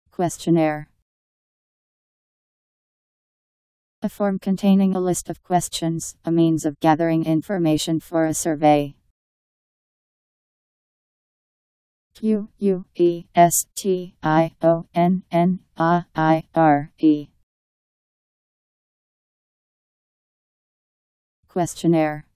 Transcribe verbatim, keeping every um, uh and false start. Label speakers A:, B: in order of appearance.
A: Questionnaire. A form containing a list of questions, a means of gathering information for a survey. Q U E S T I O N N A I R E. Questionnaire.